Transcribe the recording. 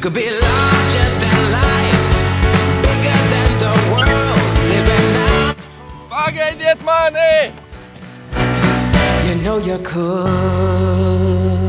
could be larger than life, bigger than the world, living now. Pagaidit mani! You know you could.